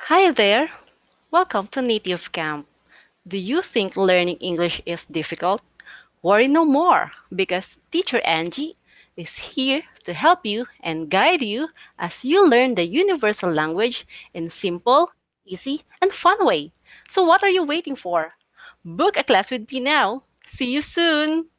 Hi there! Welcome to Native Camp. Do you think learning English is difficult? Worry no more because Teacher Angie is here to help you and guide you as you learn the universal language in simple, easy, and fun way. So what are you waiting for? Book a class with me now. See you soon!